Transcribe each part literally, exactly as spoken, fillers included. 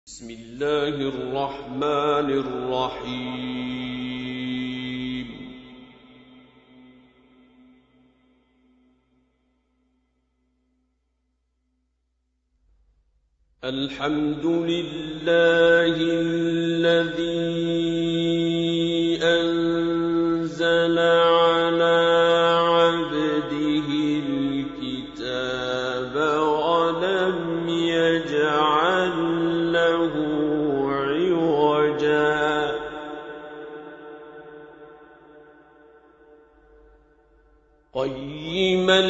بسم الله الرحمن الرحيم. الحمد لله الذي أنزل على عبده الكتاب ولم يجعل له عوجا قيما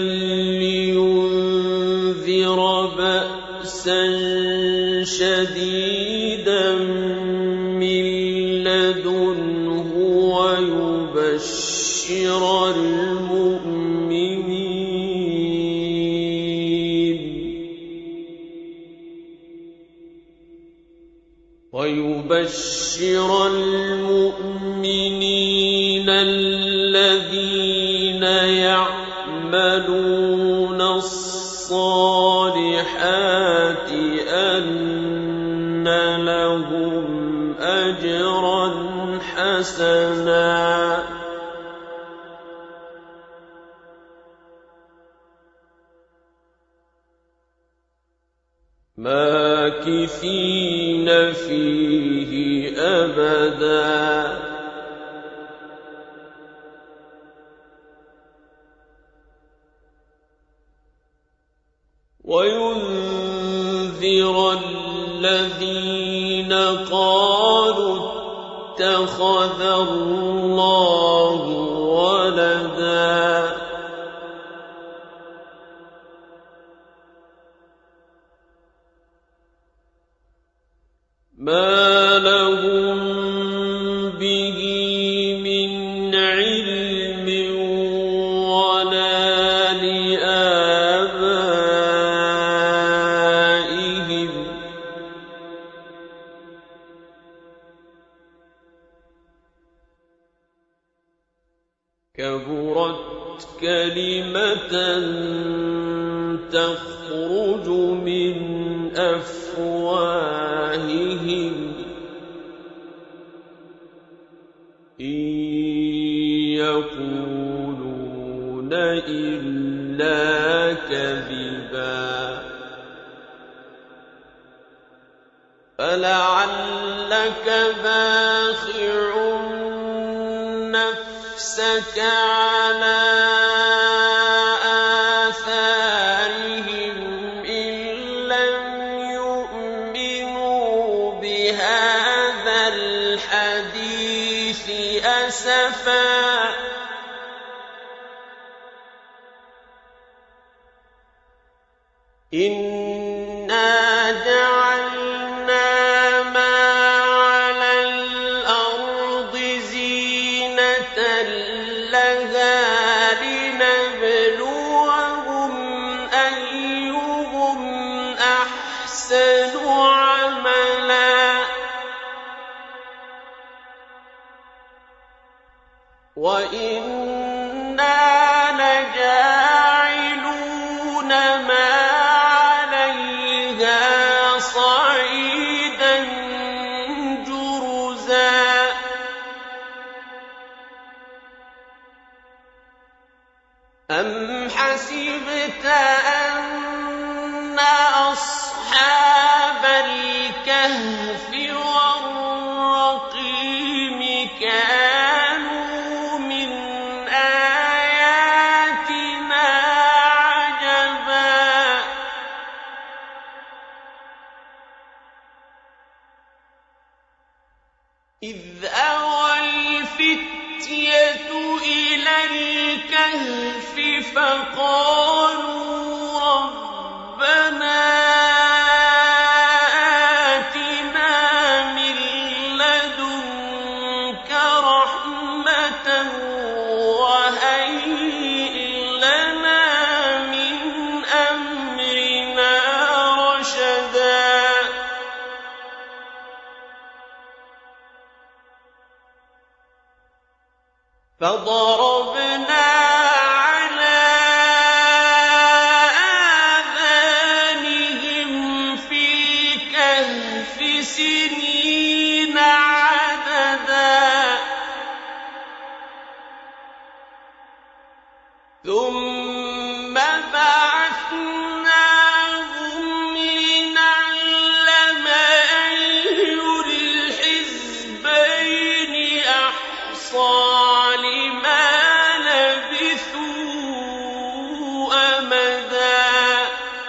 لينذر بأسا شديدا من لدنه ويبشر المؤمنين ويبشر المؤمنين الذين يعملون الصالحات أن لهم أجرا حسنا ماكثين فيه أبدا وينذر الذين قالوا اتخذ الله ولدا ما لهم به من علم ولا لآبائهم كبرت كلمة تخرج من أفواههم إن يقولون إلا كذبا فلعلك باخع نفسك على آثارهم إن لم يؤمنوا بهذا الحديث أسفا إنا جعلنا ما على الأرض زينة لها لنبلوهم أيهم أحسن عملا وإنا لجاعلون ما عليها صعيدا جرزا أم حسبت أن أصحاب الكهف والرقيم كانوا من آياتنا عجبا إذ أوى الفتية إلى الكهف فقالوا ربنا آتنا من لدنك رحمة وهيئ لنا من أمرنا رشدا فضربنا على آذانهم في الكهف سنين عددا ثم بعثناهم لنعلم أي الحزبين أحصى لما لبثوا أمدا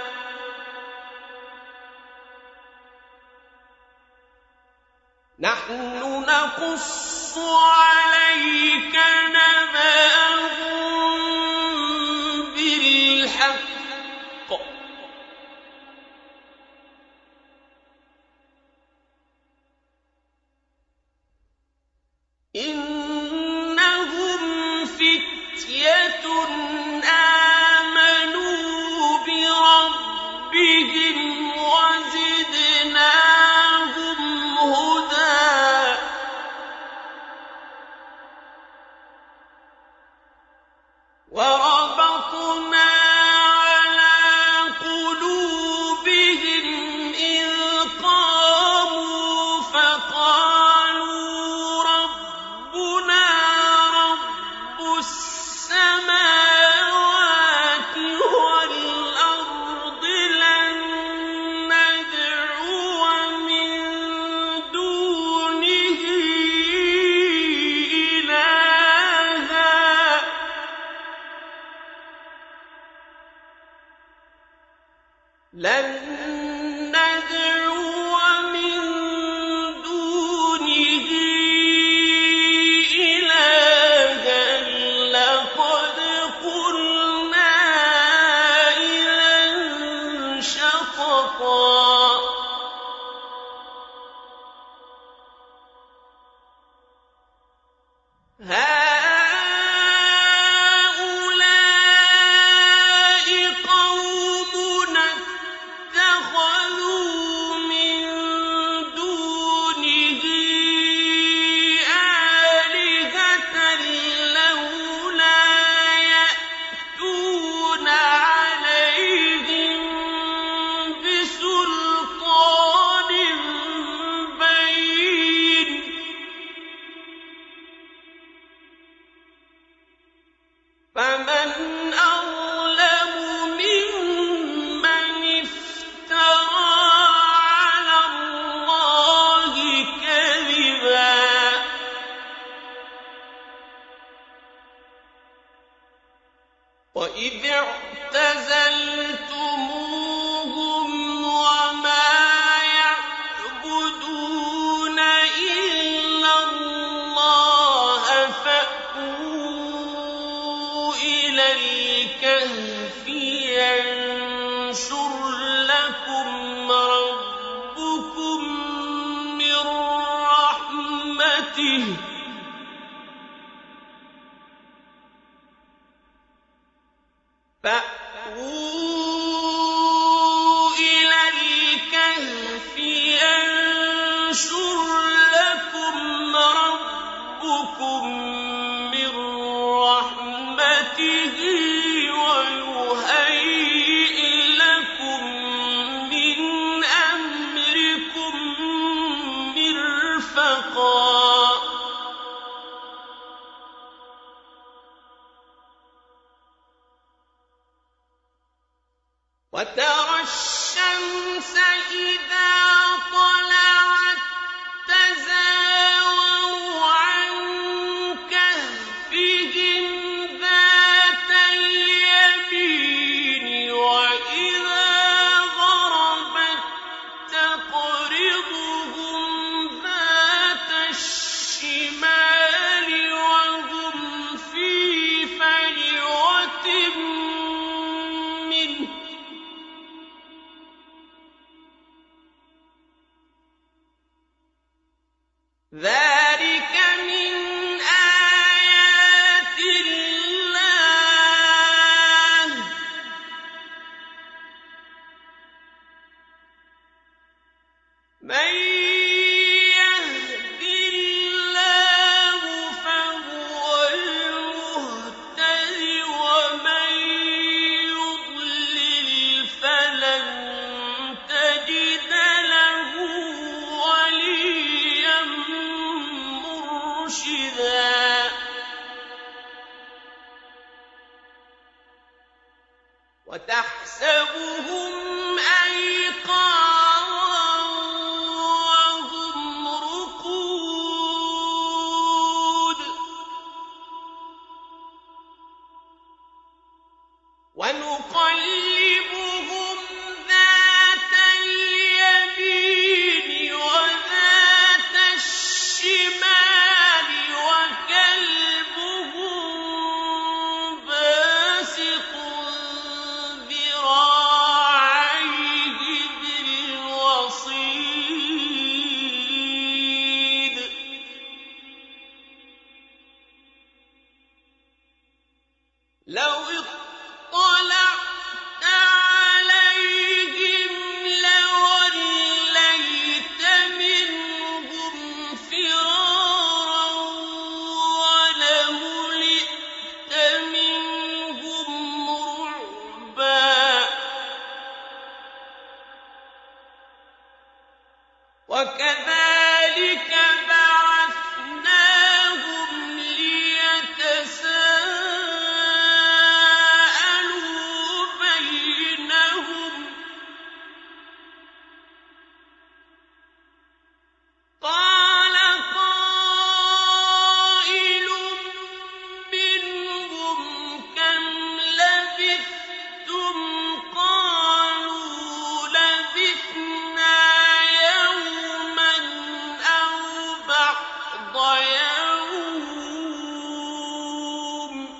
نحن نقص عليك نبأهم بالحق إنهم فتية آمنوا بربهم وزدناهم هدى وربطنا على قلوبهم إذ قاموا فقالوا ربنا رب السماوات والأرض لن ندعو من دونه إلها لن ندعو من دونه إلها لقد قلنا إذا شططا هؤلاء قومنا اتخذوا من دونه آلهة لولا يأتون عليهم بسلطان بين فمن أظلم ممن افترى على الله كذبا وإذ اعتزلتموهم وما يعبدون إلا الله فأووا إلى الكهف ينشر لكم ربكم من رحمته فأووا إلى الكهف ينشر لكم ربكم من رحمته ويهيئ لكم من أمركم مرفقا وترى الشمس إذا طلعت تزاور عن كهفهم ذات اليمين وإذا غربت تقرضهم ذات الشمال وهم في فجوة منه ذلك من آيات الله من يهد الله فهو المهتد ومن يضلل فلن تجد له وليا وَكَذَٰلِكَ بَعَثْنَاهُمْ لِيَتَسَاءَلُوا بَيْنَهُمْ ۚ قَالَ قَائِلٌ مِّنْهُمْ كَمْ لَبِثْتُمْ ۖ قَالُوا لَبِثْنَا يَوْمًا أَوْ بَعْضَ يَوْمٍ ۚ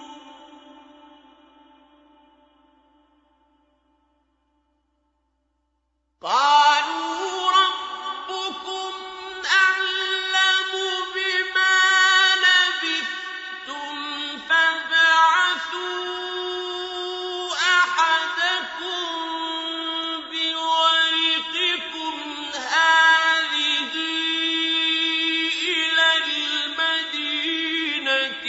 قَالُوا رَبُّكُمْ أَعْلَمُ بِمَا لَبِثْتُمْ فَابْعَثُوا أَحَدَكُم بِوَرِقِكُمْ هَٰذِهِ إِلَى الْمَدِينَةِ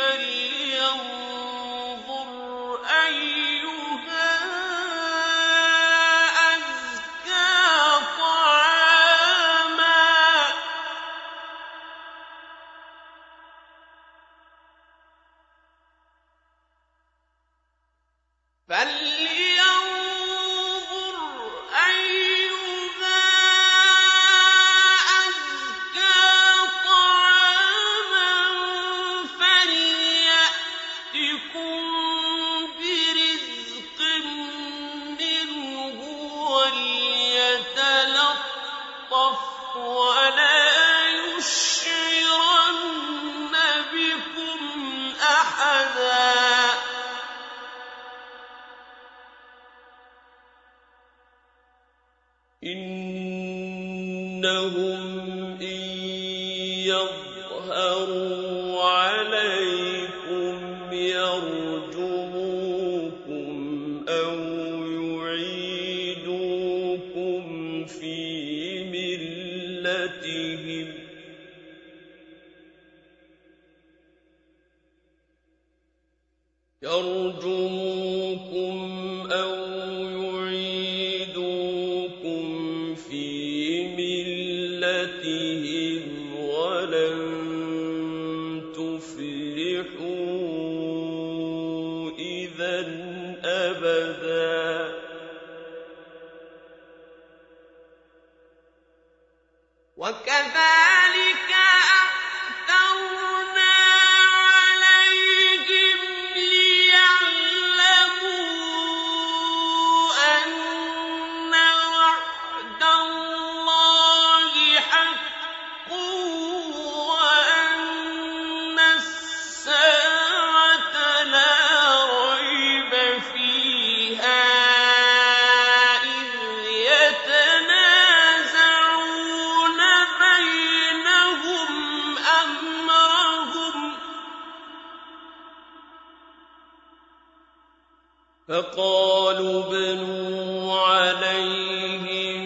فَلْيَنظُرْ أَيُّهَا أَزْكَىٰ طَعَامًا فَلْيَنظُرْ أَيُّهَا أَزْكَىٰ طَعَامًا فَلْيَأْتِكُم بِرِزْقٍ مِّنْهُ وَلْيَتَلَطَّفْ وَلَا يُشْعِرَنَّ بِكُمْ أَحَدًا إِنَّهُمْ إِن يَظْهَرُوا عَلَيْكُمْ يَرْجُمُوكُمْ أَوْ يُعِيدُوكُمْ فِي مِلَّتِهِمْ ۚ يَرْجُمُوكُمْ أَوْ يُعِيدُوكُمْ فِي مِلَّتِهِمْ وَلَن تُفْلِحُوا إِذًا أَبَدًا وَكَذَٰلِكَ أَعْثَرْنَا عَلَيْهِمْ لِيَعْلَمُوا أَنَّ وَعْدَ اللَّهِ حَقٌّ وَأَنَّ السَّاعَةَ لَا رَيْبَ فِيهَا إِذْ يَتَنَازَعُونَ بَيْنَهُمْ أَمْرَهُمْ ۖ فَقَالُوا ابْنُوا عَلَيْهِم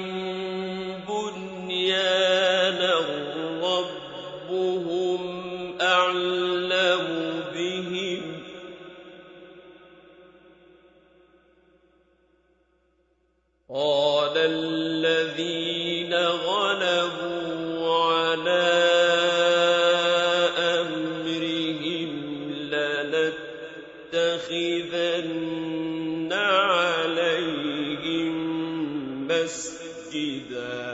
بُنْيَانًا رَّبُّهُمْ أَعْلَمُ بِهِمْ ۚ قَالَ الَّذِينَ غَلَبُوا عَلَىٰ أَمْرِهِمْ لَنَتَّخِذَنَّ عَلَيْهِم مَّسْجِدًا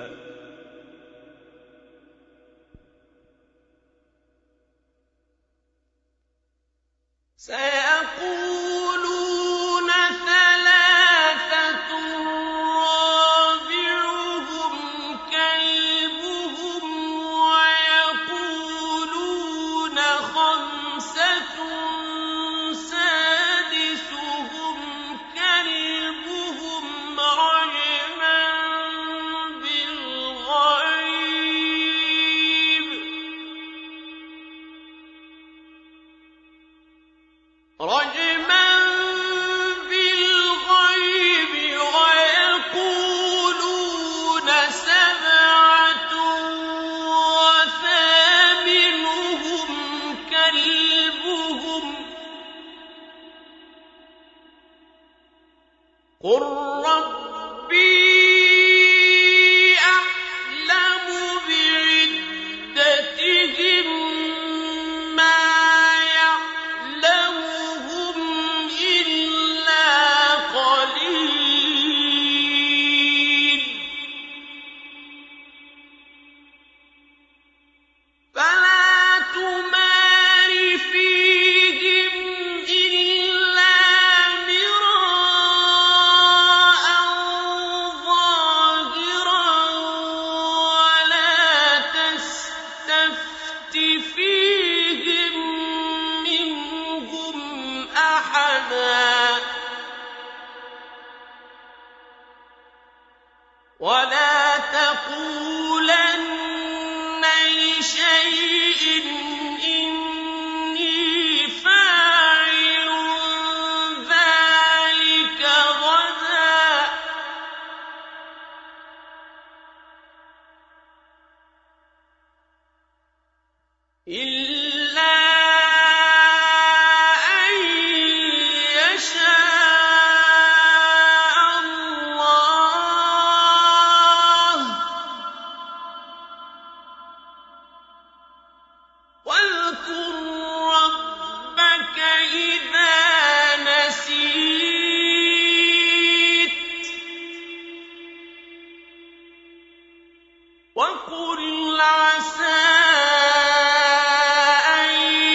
سَيَقُولُونَ ثَلَاثَةٌ رَّابِعُهُمْ كَلْبُهُمْ وَيَقُولُونَ خَمْسَةٌ سَادِسُهُمْ كَلْبُهُمْ رَجْمًا إِلَّا أَن يَشَاءَ اللَّهُ ۚ وَاذْكُر رَّبَّكَ إِذَا نَسِيتَ وَقُلْ عَسَىٰ أَن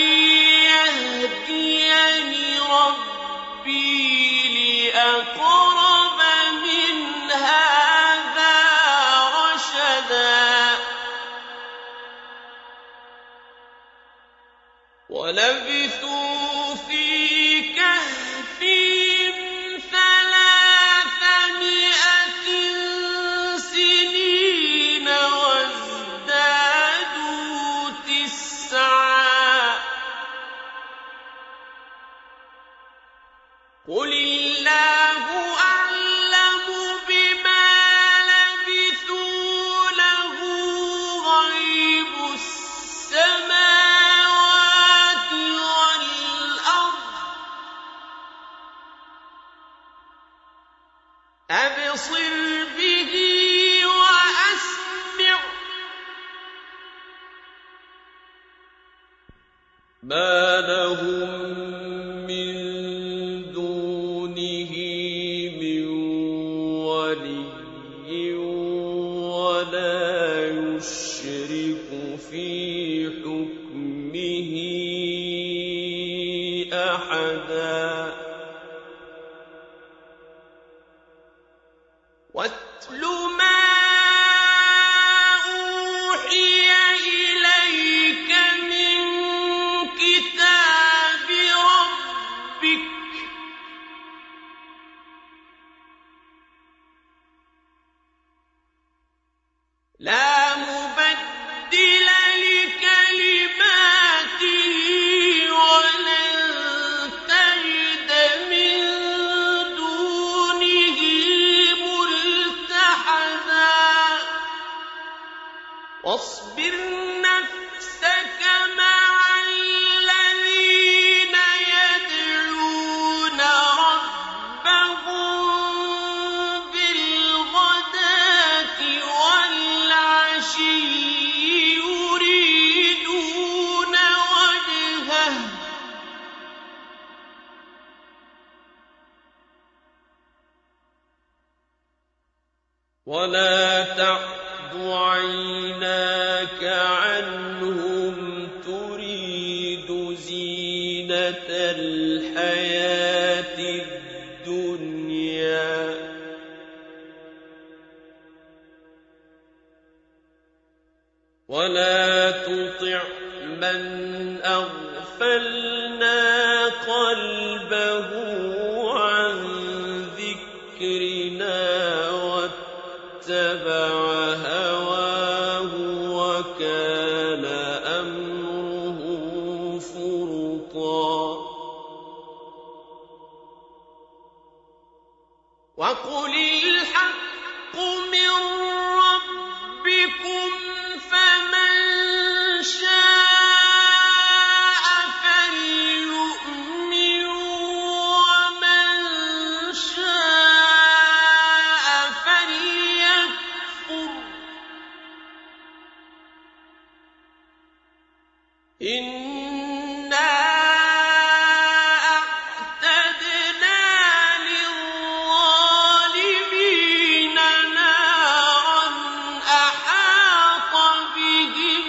يَهْدِيَنِ رَبِّي لِأَقْرَبَ مِنْ هَٰذَا رَشَدًا وَلَبِثُوا فِي كَهْفِهِمْ ثَلَاثَمِائَةٍ سِنِينَ وَازْدَادُوا تِسْعًا ۚ قُلِ اللَّهُ أَعْلَمُ بِمَا لَبِثُوا لَهُ غَيْبُ السَّمَاوَاتِ وَالْأَرْضِ ۚ أَبْصِرْ بِهِ وَأَسْمِعْ ۚ مَا لَهُم مِّن دُونِهِ مِن وَلِيٍّ وَلَا يُشْرِكُ فِي حُكْمِهِ أَحَدًا وَاتْلُ مَا أُوحِيَ إِلَيْكَ مِن كِتَابِ رَبِّكَ ۖ لَا مُبَدِّلَ لِكَلِمَاتِهِ وَلَن تَجِدَ مِن دُونِهِ مُلْتَحَدًا وَاصْبِرْ نَفْسَكَ مَعَ الَّذِينَ يَدْعُونَ رَبَّهُم بِالْغَدَاةِ وَالْعَشِيِّ يُرِيدُونَ وَجْهَهُ ۖ وَلَا تَعْدُ عَيْنَاكَ عَنْهُمْ تُرِيدُ زِينَةَ الْحَيَاةِ الدُّنْيَا ۖ وَلَا تُطِعْ مَنْ أَغْفَلْنَا قَلْبَهُ عَن ذِكْرِنَا وَاتَّبَعَ هَوَاهُ وَكَانَ أَمْرُهُ فُرُطًا وَقُلِ الْحَقُّ مِن رَّبِّكُمْ فَمَن شَاءَ فَلْيُؤْمِن وَمَن شَاءَ فَلْيَكْفُرْ ۚ إِنَّا أَعْتَدْنَا لِلظَّالِمِينَ نَارًا أَحَاطَ بِهِمْ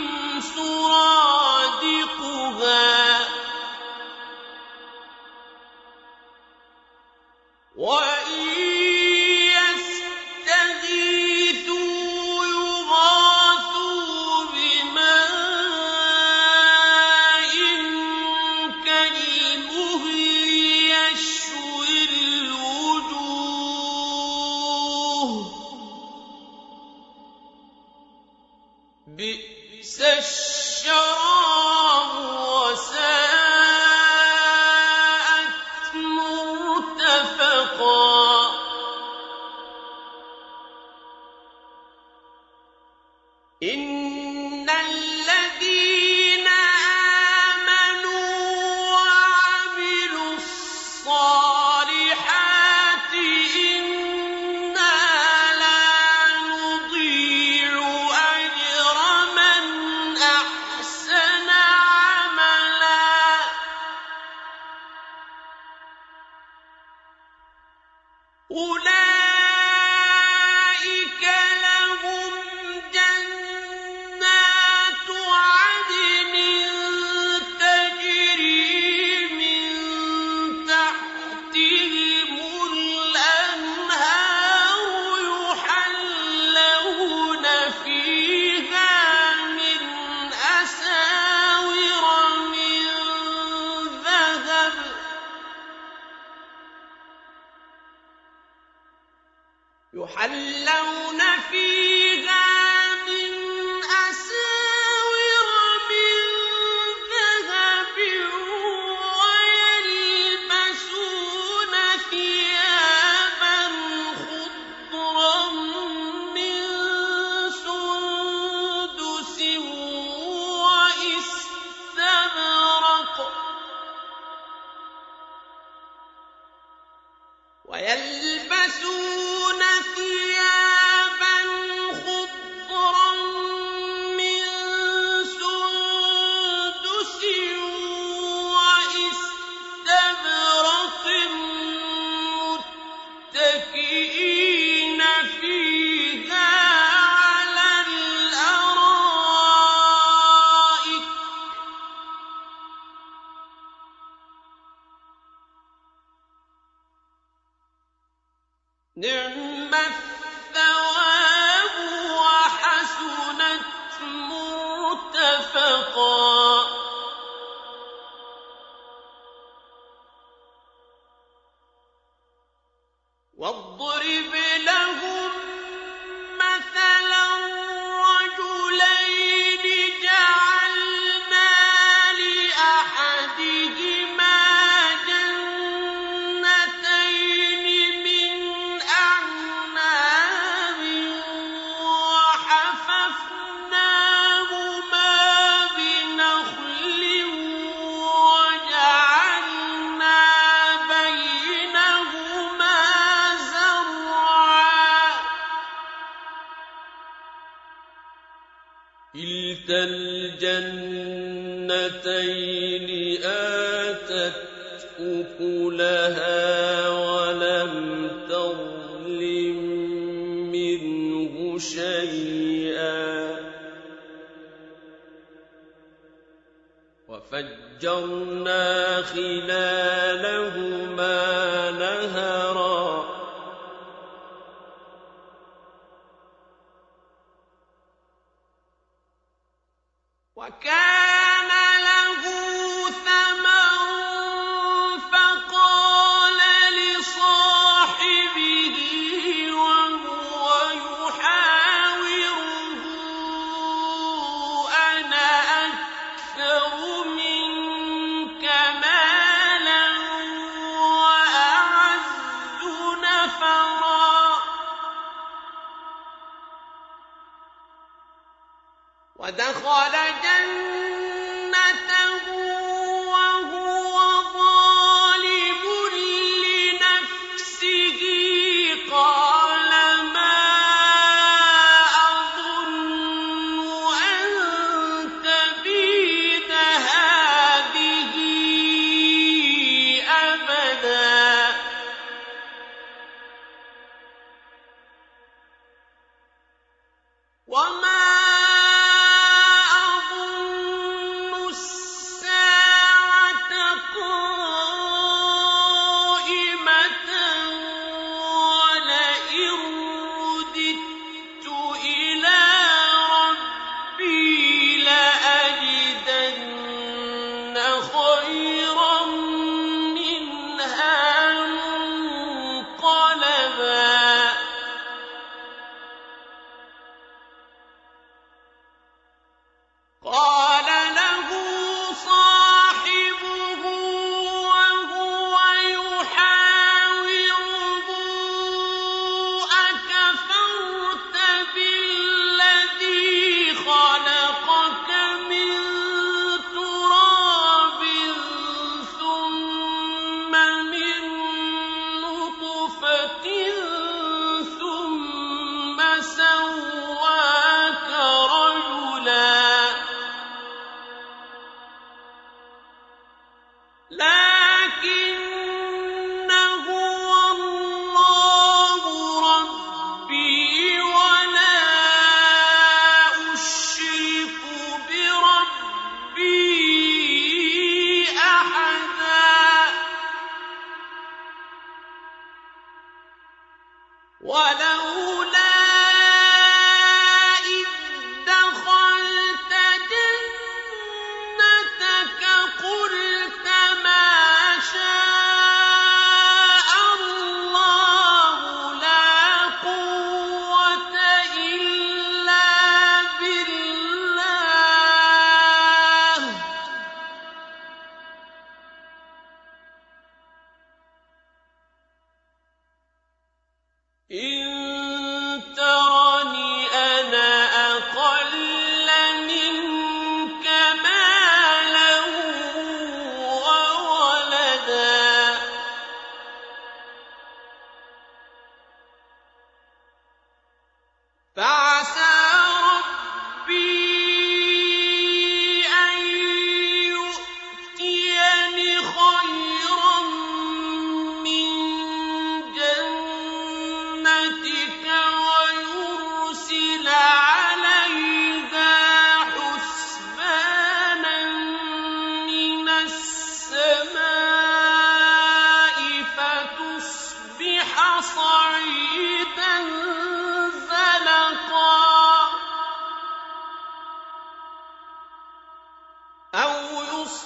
سُرَادِقُهَا ۚ وَإِن يَسْتَغِيثُوا يُغَاثُوا بِمَاءٍ كَالْمُهْلِ يَشْوِي الْوُجُوهَ ۚ بِئْسَ الشَّرَابُ وَسَاءَتْ مُرْتَفَقًا إِنَّ الَّذِينَ يحلون فيها من أساور من ذهب ويلبسون ثيابا خضرا من سندس وإستبرق ويلبسون ثيابا خضرا من سندس وإستبرق متكئين فيها على الأرائك نعم الثواب وحسنت مرتفقا واضرب لهم مثلا رجلين جعلنا لأحدهما جنتين من أعناب وحففناهما بنخل وجعلنا بينهما زرعا كلتا الجنتين آتت أكلها ولم تظلم منه شيئا وفجرنا خلالهما نهرا وكان له ثمر فقال لصاحبه وهو يحاوره أنا أكثر منك مالا وأعز نفرا ودخل جنته وهو ظالم لنفسه قال ما أظن أن تبيد هذه أبدا وما أظن الساعة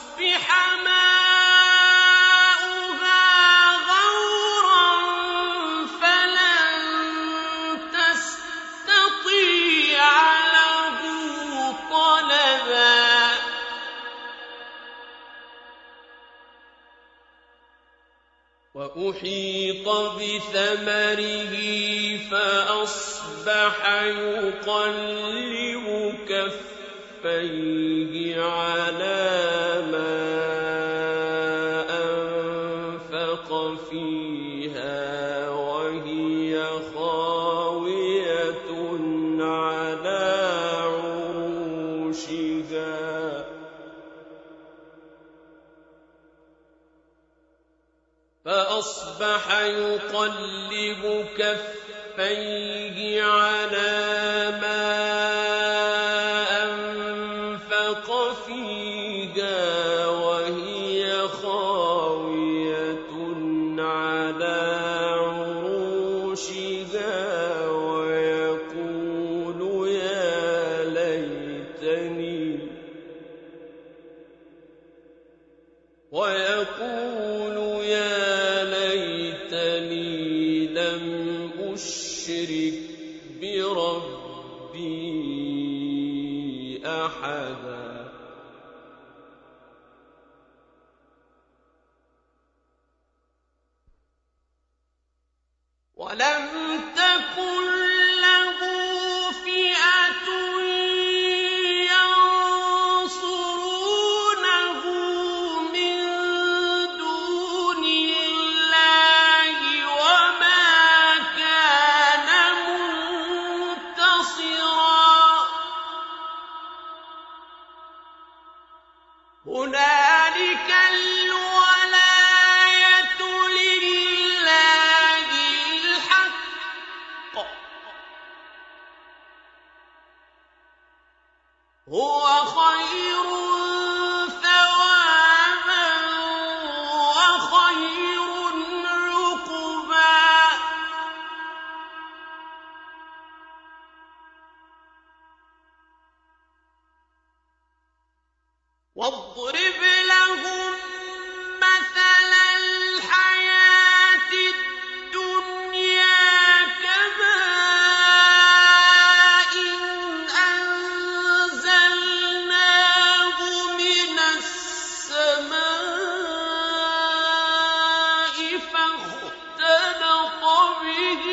فتصبح ماؤها غورا فلن تستطيع له طلبا وأحيط بثمره فأصبح يقلب كفيه على ما أنفق فيها وهي خاوية على عروشها فأصبح يقلب كفيه على ما أنفق فيها وهي خاوية على عروشها ويقول يا ليتني ويقول يا ليتني لم أشرك بربي أحدا ولم تكن له فئة ينصرونه من دون الله وما كان منتصرا هنالك الولاية لله الحق هو خير ثوابا وخير عقبا واضرب لهم مثل الحياة الدنيا كماء أنزلناه من السماء فاختلط به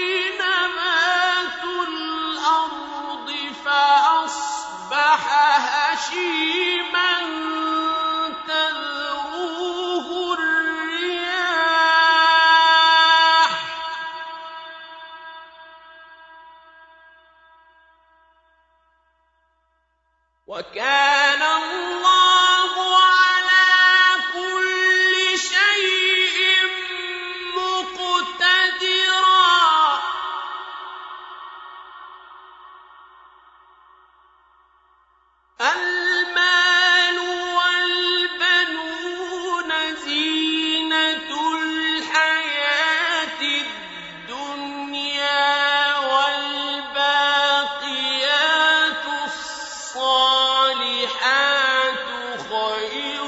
نبات الأرض فأصبح هشيما تذروه الرياح وكان الله على كل شيء مقتدرا المال والبنون زينة الحياة الدنيا والباقيات الصالحات خير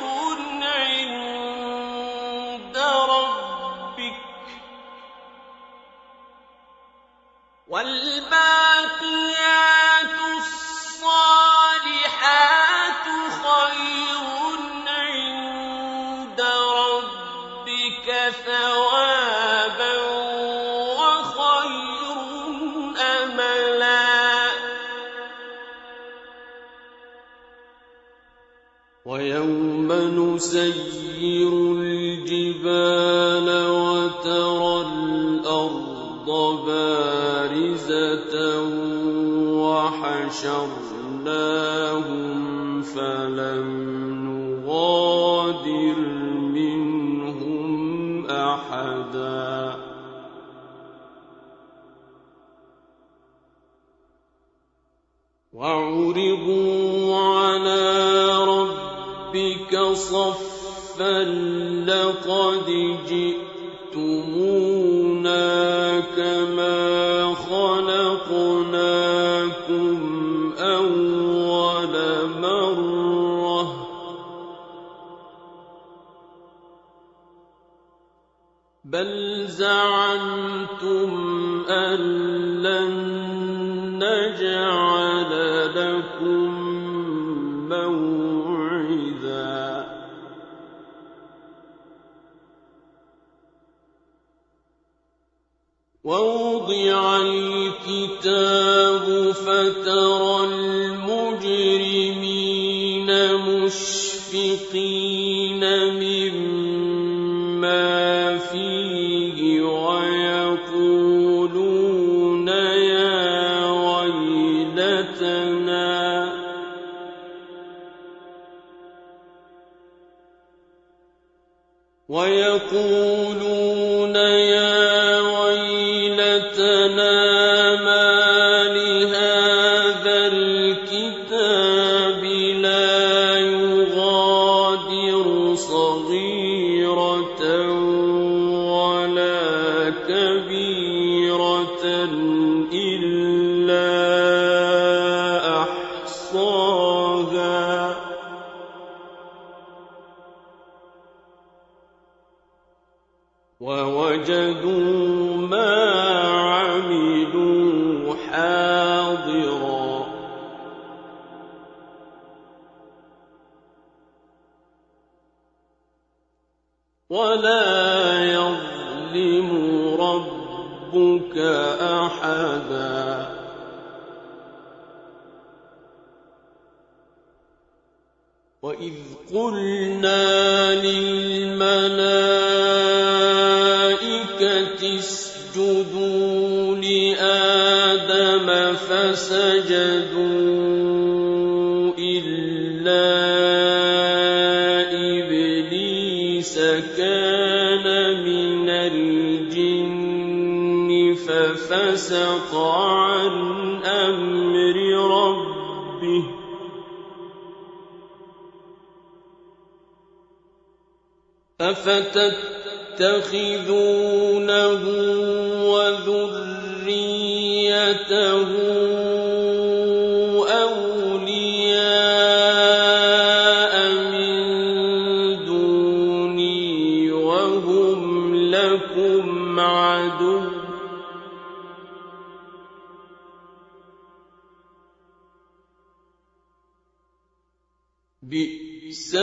عند ربك والباقيات الصالحات خير عند ربك ثوابا وخير أملا ويوم نسير الجبال وترى الأرض بارزة وحشرناهم فلم نغادر منهم أحدا وعرضوا على ربك صفا لقد جئتمونا كما خلقناكم أول مرة بل زعمتم أن لن نجعل لكم موعدا ووضع الكتاب فترى المجرمين مشفقين مما فيه ويقولون يا ويلتنا ويقولون يا ويلتنا ما لهذا الكتاب لا يغادر صغيرة ولا كبيرة إلا أحصاها ووجدوا ما عملوا حاضرا ولا يظلم ربك أحدا وإذ قلنا للملائكة اسجدوا لآدم فسجدوا إلا إبليس كان من الجن ففسق عن أمر ربه أفتتخذونه وذريته أولياء من دوني وهم لكم عدو بئس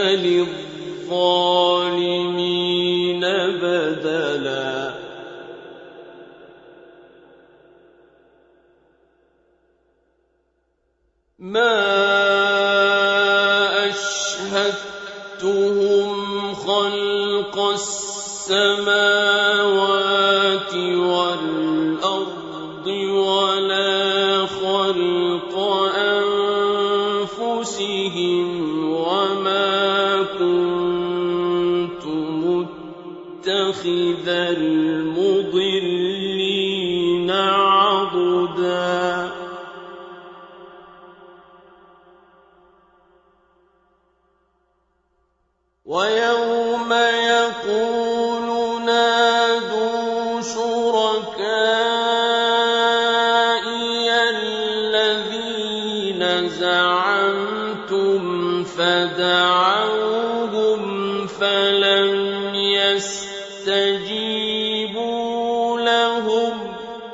للظالمين بدلا ما أشهدتهم خلق السماوات والأرض ولا خلق أنفسهم وما كنت متخذ المضلين عضدا ويوم يقول نادوا شركائي الذين زعمتم فدعوهم فلم يستجيبوا لهم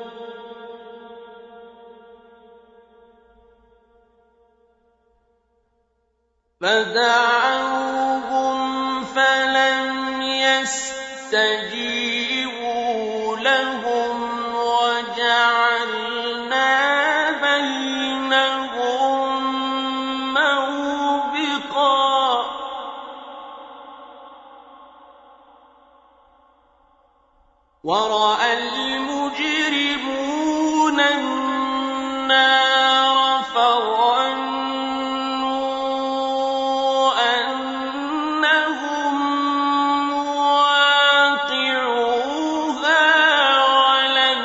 فدعوهم فلم يستجيبوا لهم وجعلنا بينهم موبقا ورأى المجرمون النار فظنوا أنهم مواقعوها ولن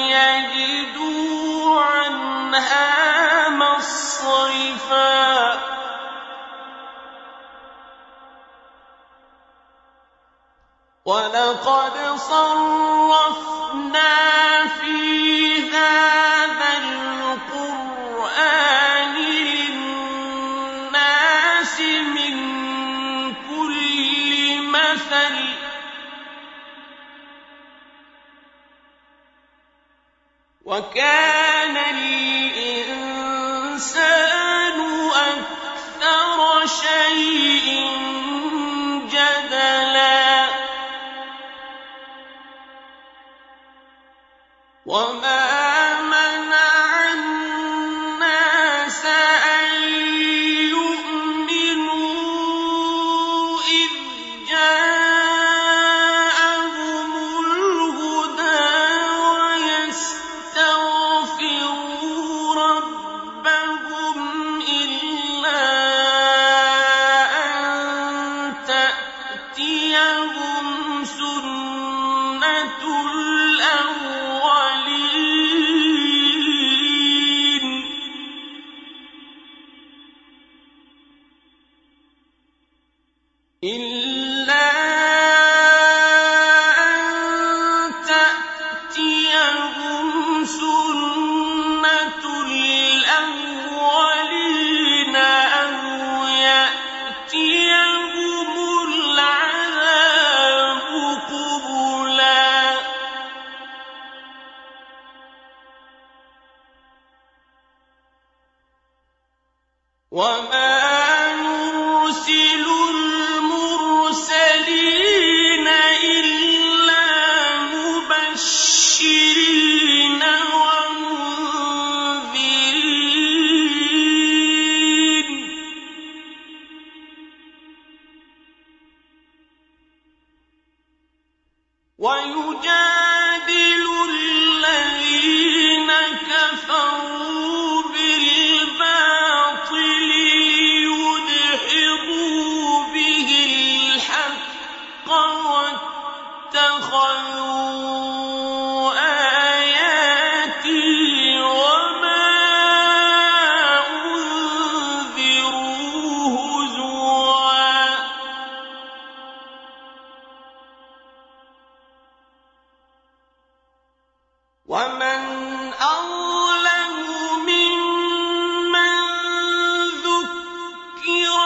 يجدوا عنها مصرفا ولقد صرفنا في هذا القرآن للناس من كل مثل وَكَانَ الْإِنسَانُ أَكْثَرَ شَيْءٍ جَدَلًا وَمَا مَنَعَ النَّاسَ أَن يُؤْمِنُوا إِذْ جَاءَهُمُ الْهُدَىٰ وَيَسْتَغْفِرُوا رَبَّهُمْ إِلَّا أَن تَأْتِيَهُمْ سُنَّةُ الْأَوَّلِينَ إِلَّا أَن تَأْتِيَهُمْ سُنَّةُ الْأَوَّلِينَ أَوْ يَأْتِيَهُمُ الْعَذَابُ قُبُلًا وَمَا نُرْسِلُ الْمُرْسَلِينَ إِلَّا مُبَشِّرِينَ وَمُنذِرِينَ وَيُجَادِلُ الَّذِينَ كَفَرُوا بِالْبَاطِلِ لِيُدْحِضُوا بِهِ الْحَقَّ وَاتَّخَذُوا آيَاتِي وَمَا أُنذِرُوا هُزُوًا وَمَنْ أَظْلَمُ مِمَّن ذُكِّرَ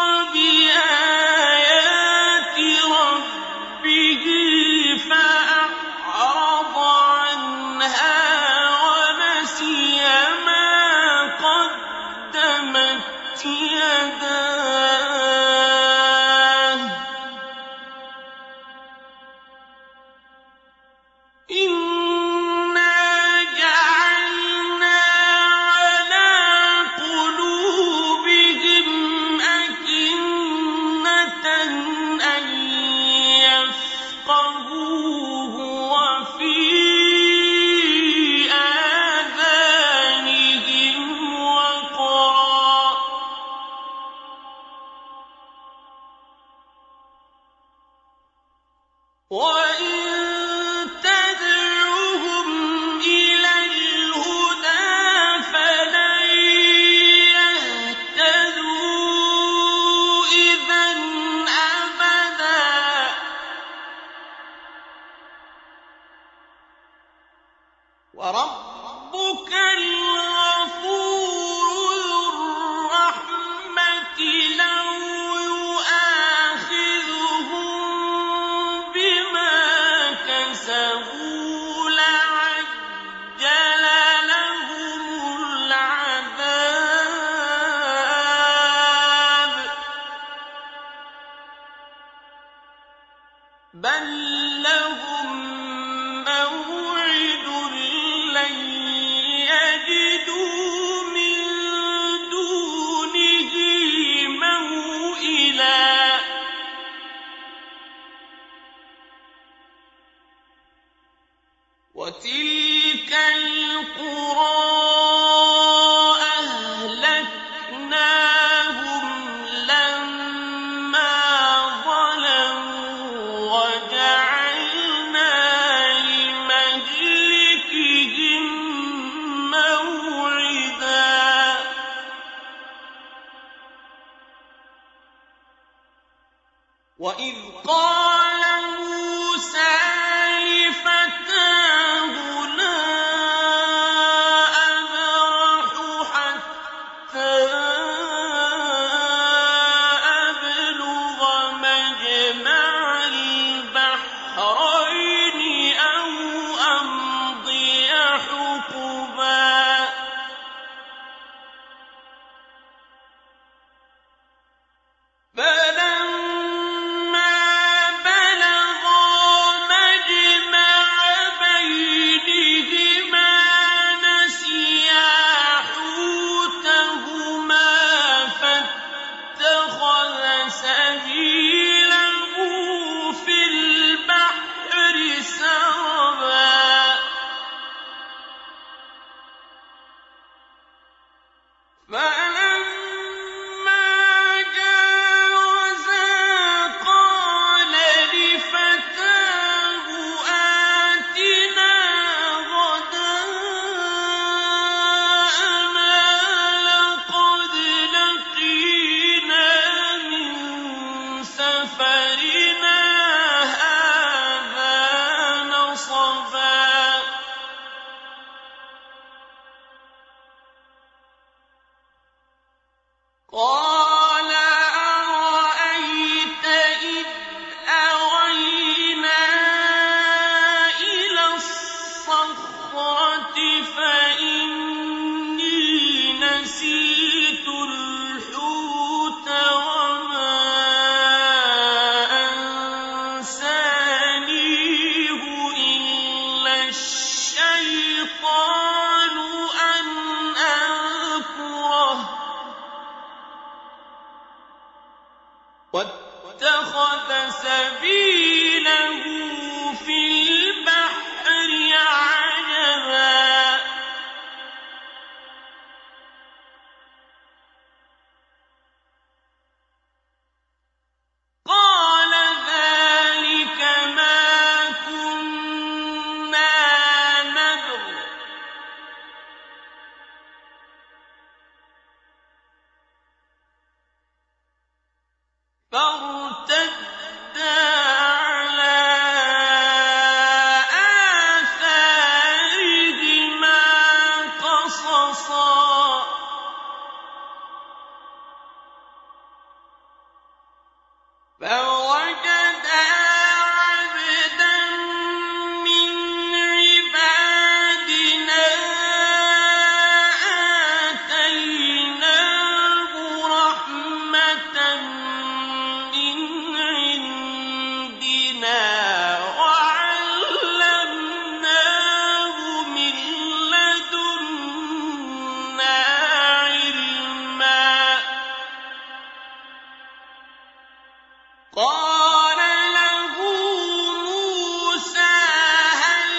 بِآيَاتِ رَبِّهِ فَأَعْرَضَ عَنْهَا وَنَسِيَ مَا قَدَّمَتْ يَدَاهُ إِنَّا جَعَلْنَا عَلَىٰ قُلُوبِهِمْ أَكِنَّةً أَن يَفْقَهُوهُ وَفِي آذَانِهِمْ وَقْرًا ۚ وَإِن تَدْعُهُمْ إِلَى الْهُدَىٰ فَلَن يَهْتَدُوا إِذًا أَبَدًا وَرَبُّكَ الْغَفُورُ ذُو الرَّحْمَةِ لَوْ يُؤَاخِذُهُم بِمَا كَسَبُوا لَعَجَّلَ لَهُمُ الْعَذَابَ بَل لَّهُم مَّوْعِدٌ لَّن يَجِدُوا مِن دُونِهِ مَوْئِلًا وَتِلْكَ الْقُرَىٰ أَهْلَكْنَاهُمْ لَمَّا ظَلَمُوا وَجَعَلْنَا لِمَهْلِكِهِم مَّوْعِدًا وَإِذْ قَالَ مُوسَىٰ لِفَتَاهُ لَا أَبْرَحُ حَتَّىٰ أَبْلُغَ مَجْمَعَ الْبَحْرَيْنِ أَوْ أَمْضِيَ حُقُبًا واتخذ سبيله في البحر عجبا قال ذلك ما كنا نبغ فارتدا على آثارهما قصصا فوجدا عبدا من عبادنا آتيناه رحمة من عندنا وعلمناه من لدنا علما قال له موسى هل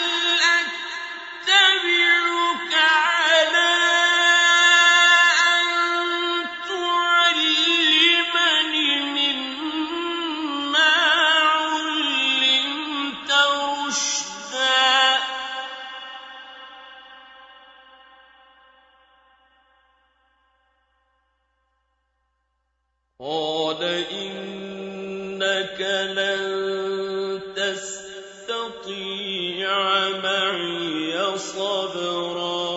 أتبعك على أن تعلمني مما علمت رشدا قال إنك لن تستطيع معي صبرا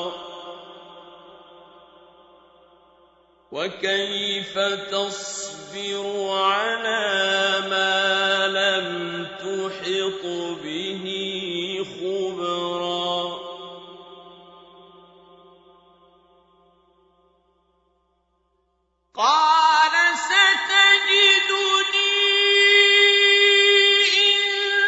وكيف تصبر على ما لم تحط به خبرا قال ستجدني إن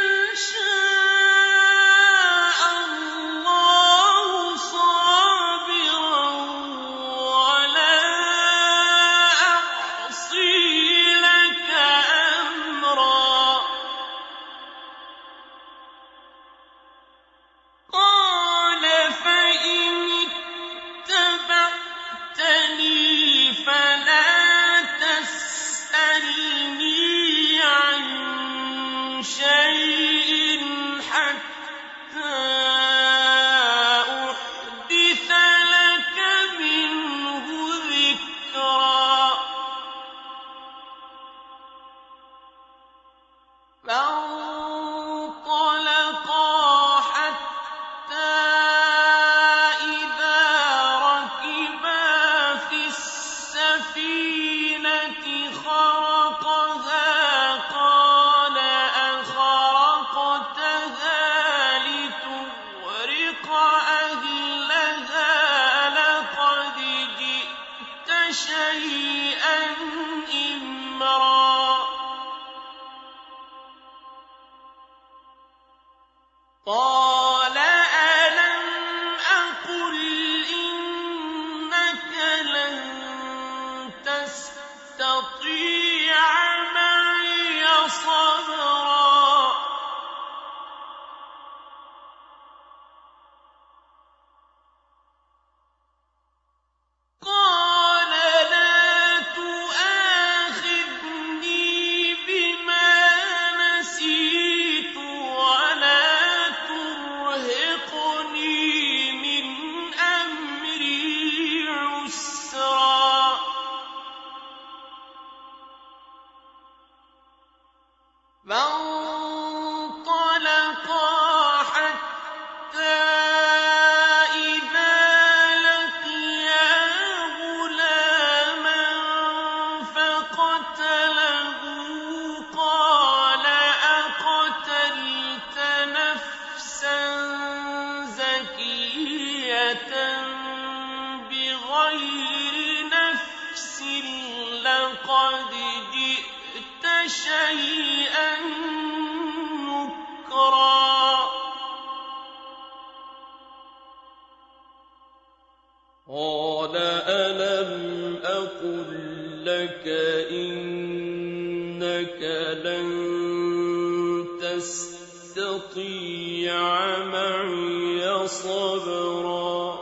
شاء الله صابرا ولا أعصي لك أمرا قال فإن اتبعتني فلا تسألني عن شيء حتى أحدث لك منه ذكرا فانطلقا حتى إذا ركبا في السفينة خرقها قال أخرقتها لتغرق أهلها لقد جئت شيئا إمرا قال ألم أقل إنك لن تستطيع معي صبرا قال لا تؤاخذني بما نسيت ولا ترهقني من أمري عسرا فانطلقا حتى إذا لقيا غلاما فقتله قال أقتلت نفسا زكية بغير نفس لقد جئت شيئا نكرا قال ألم أقل لك إن إنك لن تستطيع معي صبرا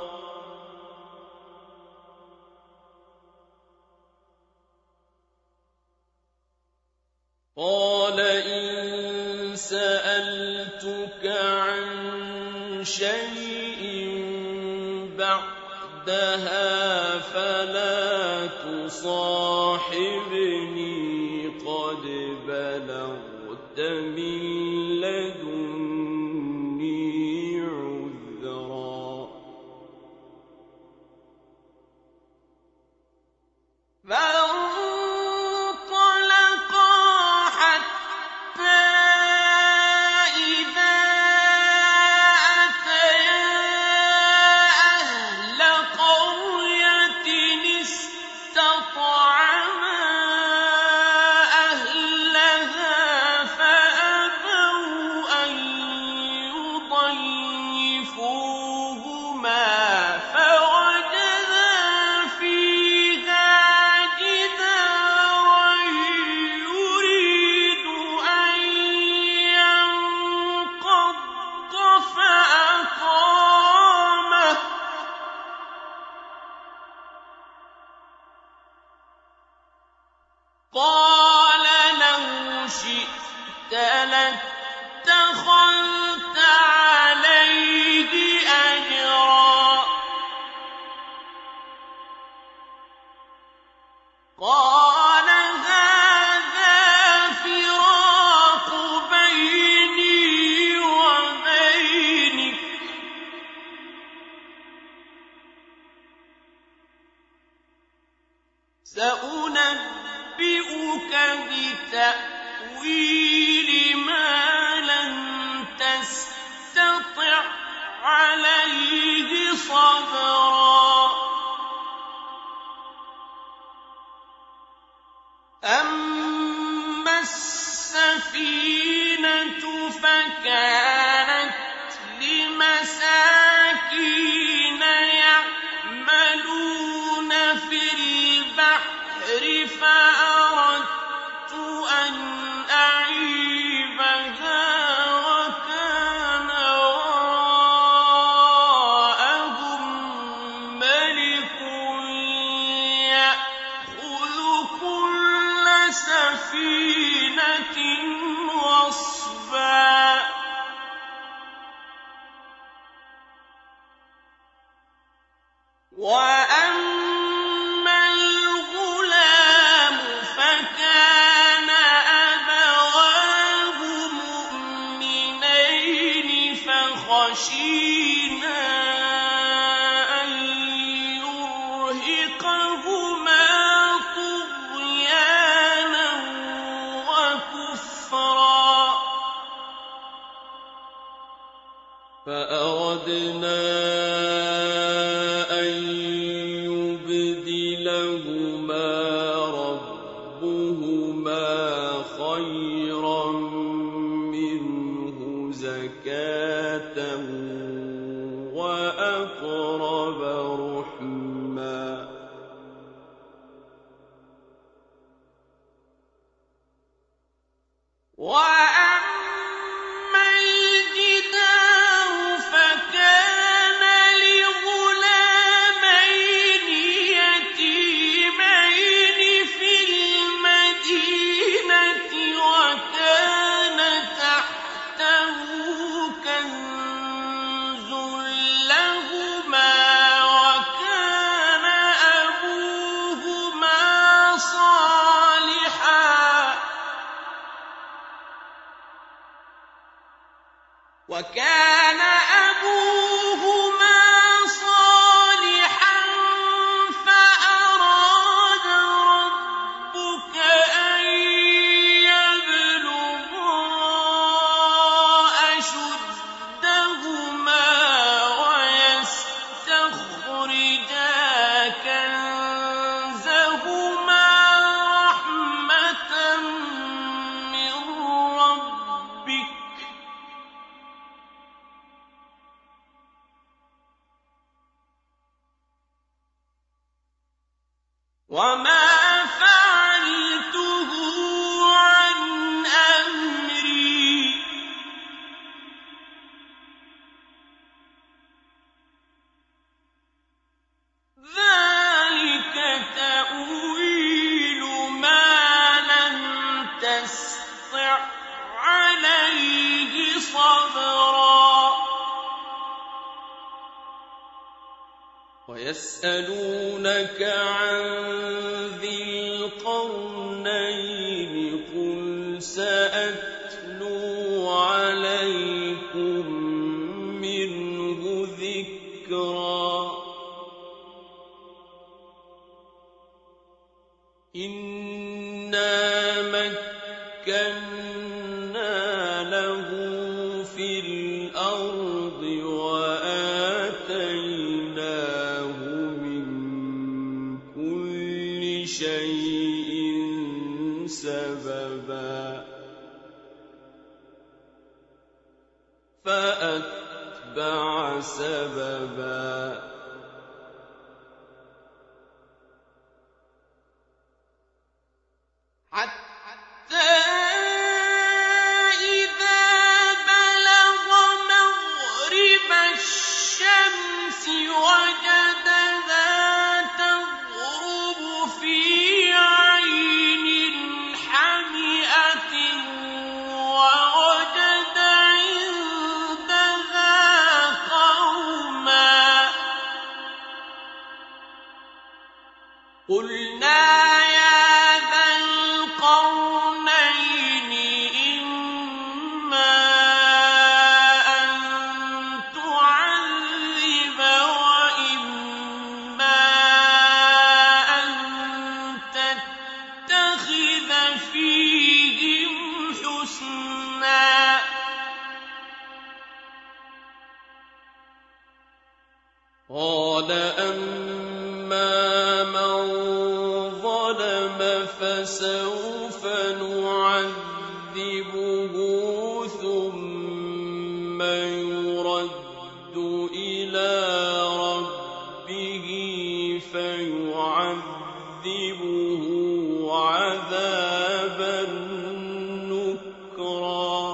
قال إن سألتك عن شيء بعدها فلا تصاحبني قد بلغت من لدني عذرا قال لو شئت لاتخذت عليه أجرا قال هذا فراق بيني وبينك سأنبئك بتأويل ما لم تستطع عليه صبرا أما السفينة فكانت لمساكين يعملون في البحر فأردت أن أعيبها وكان وراءهم ملك يأخذ كل سفينة غصبا وأما الغلام فكان أبواه مؤمنين فخشينا أن يرهقهما طغيانا وكفرا فأردنا أن يبدلهما ربهما خيرا منه زكاة وأقرب رحما وأما الجدار فكان لغلامين يتيمين في المدينة وكان تحته كنز لهما وكان أبوهما صالحا وكان أبوهما صالحا فأراد ربك أن يبلغا أشدهما ويستخرجا كنزهما رحمة من ربك تستطع عليه صبرا ويسألونك عن ذي القرنين قل سأتلو عليكم منه ذكرا إنا مكنا له في الأرض وآتيناه من كل شيء سببا فأتبع سببا قلنا يا ذا القرنين إما أن تعذب وإما أن تتخذ فيهم حسنا قال أما فسوف نعذبه ثم يرد إلى ربه فيعذبه عذابا نكرا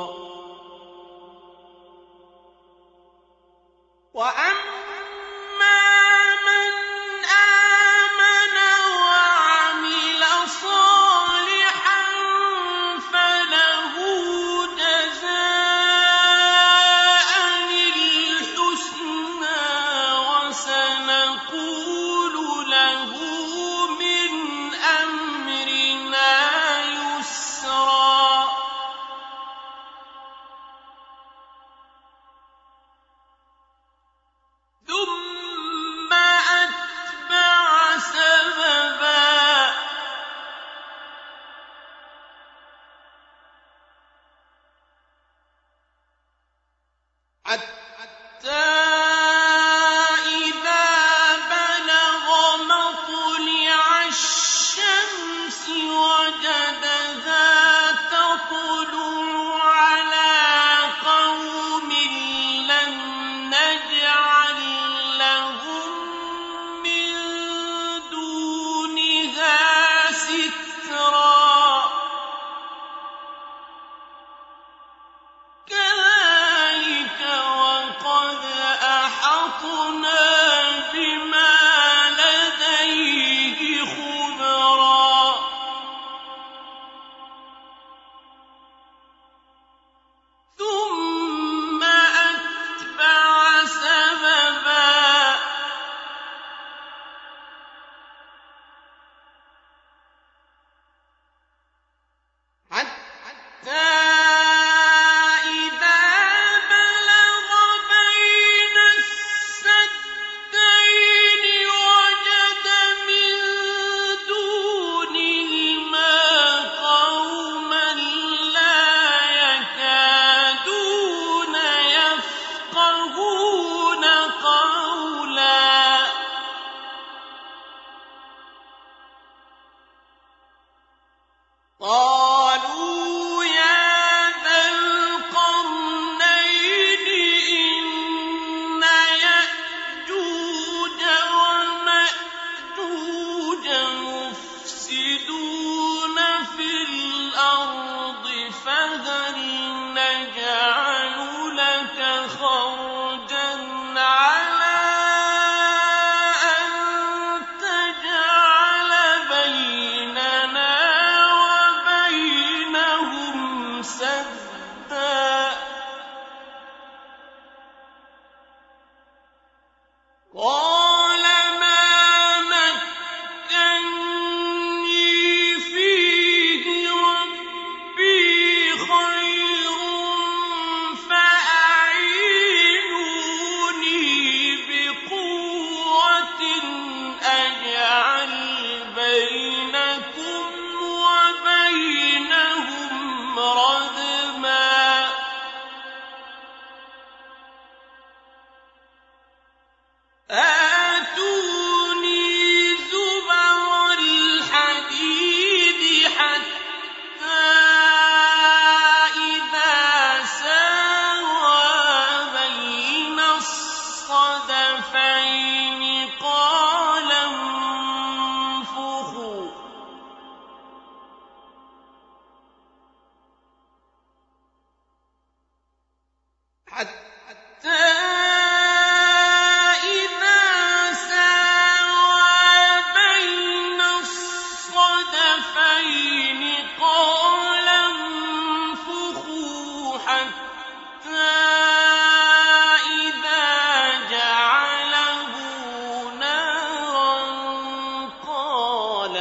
إِذَا سَاوَىٰ بَيْنَ الصَّدَفَيْنِ قَالَ انفُخُوا حَتَّىٰ إِذَا جَعَلَهُ نَارًا قَالَ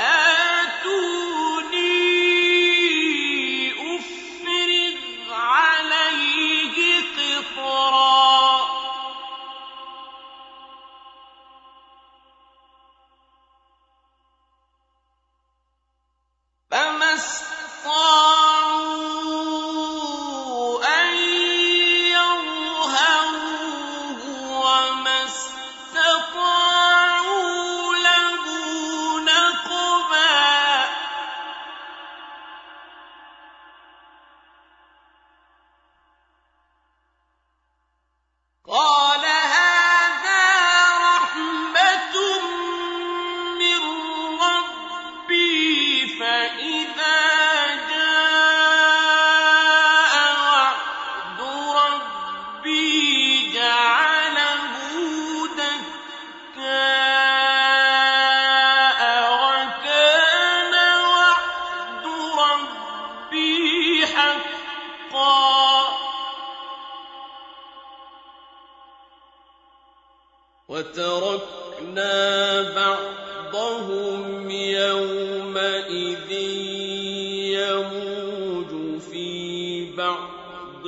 آتُونِي أُفْرِغْ عَلَيْهِ قِطْرًا فَمَا اسْطَاعُوا أَن يَظْهَرُوهُ وَمَا اسْتَطَاعُوا لَهُ نَقْبًا قَالَ هَٰذَا رَحْمَةٌ مِّن رَّبِّي فَإِذَا جَاءَ وَعْدُ رَبِّي جَعَلَهُ دَكَّاءَ وَكَانَ وَعْدُ رَبِّي حَقًّا وَتَرَكْنَا بَعْضَهُمْ يَوْمَئِذٍ يَمُوجُ فِي بَعْضٍ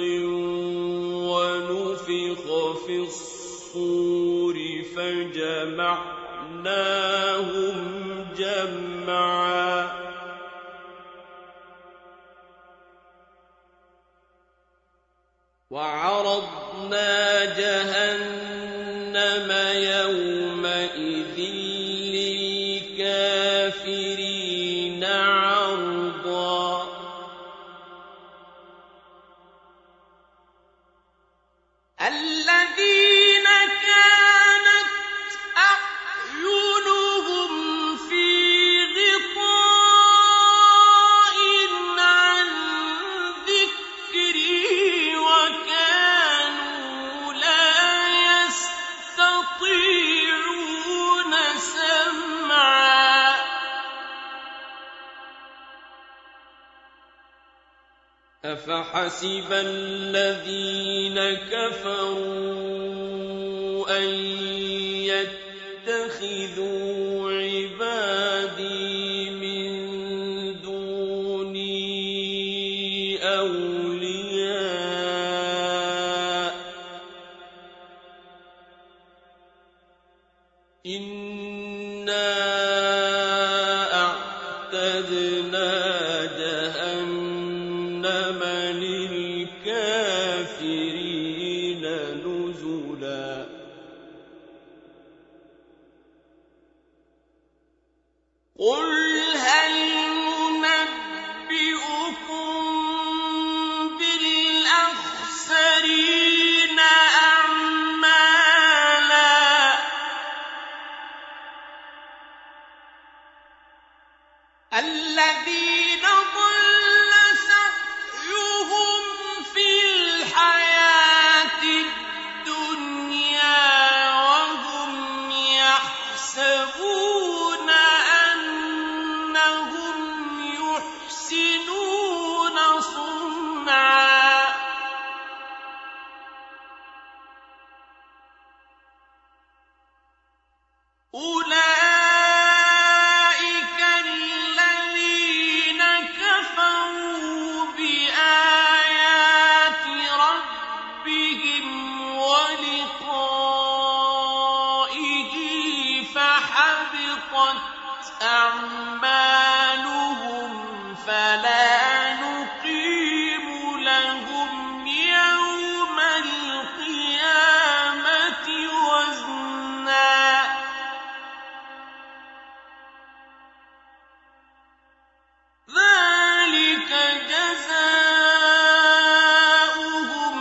وَنُفِخَ فِي الصُّورِ فَجَمَعْنَاهُمْ جَمْعًا وَعَرَضْنَا جَهَنَّمَ يَوْمَئِذٍ لِّلْكَافِرِينَ عَرْضًا الَّذِينَ كَانَتْ أَعْيُنُهُمْ فِي غِطَاءٍ عَن ذِكْرِي وَكَانُوا لَا يَسْتَطِيعُونَ سَمْعًا أَفَحَسِبَ الَّذِينَ كَفَرُوا أَن يَتَّخِذُوا عِبَادِي مِن دُونِي أَوْلِيَاءَ إِنَّا أَعْتَدْنَا جَهَنَّمَ لِلْكَافِرِينَ نُزُلًا قُلْ هَلْ نُنَبِّئُكُم بِالْأَخْسَرِينَ أَعْمَالًا الَّذِينَ ضَلَّ سَعْيُهُمْ فِي الْحَيَاةِ الدُّنْيَا وَهُمْ يَحْسَبُونَ أَنَّهُمْ يُحْسِنُونَ صُنْعًا أُولَٰئِكَ الَّذِينَ كَفَرُوا بِآيَاتِ رَبِّهِمْ وَلِقَائِهِ فَحَبِطَتْ أَعْمَالُهُمْ فَلَا نُقِيمُ لَهُمْ يَوْمَ الْقِيَامَةِ وَزْنًا ذَٰلِكَ جَزَاؤُهُمْ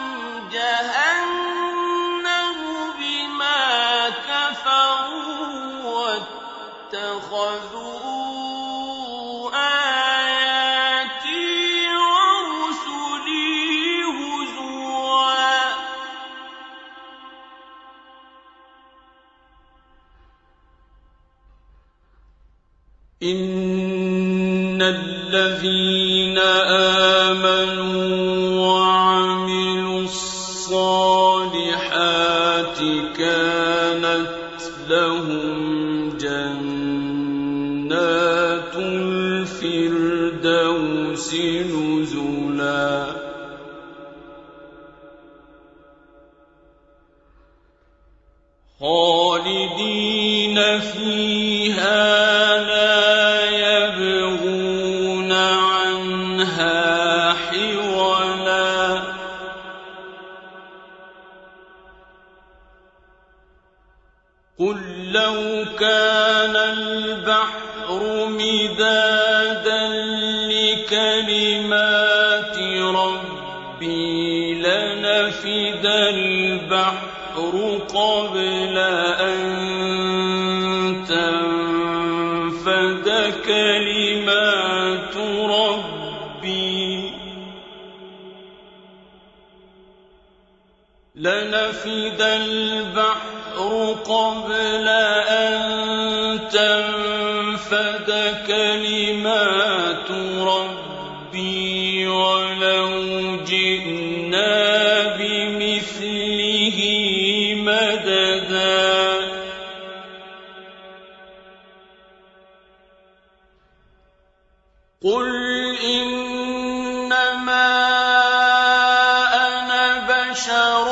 جَهَنَّمُ بِمَا كَفَرُوا وَاتَّخَذُوا آيَاتِي الذين آمنوا وعملوا الصالحات كانت لهم جنات الفردوس نزلا خالدين فيها لا يبغون عنها حولا قل لو كان البحر مدادا لكلمات ربي لنفد البحر قبل أن تنفد كلمات ربي لنفد البحر قبل أن تنفد كلمات ربي ولو جئنا بمثله مددا قل إنما أنا بشر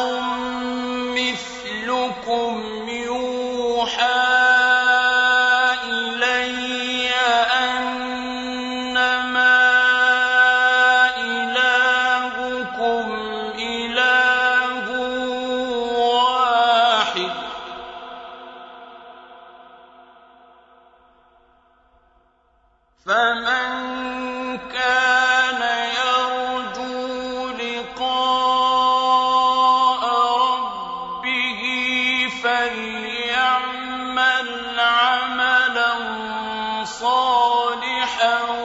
مثلكم يوحى إلي أنما إلهكم إله واحد فمن كان يرجو لقاء ربه فليعمل عملا صالحا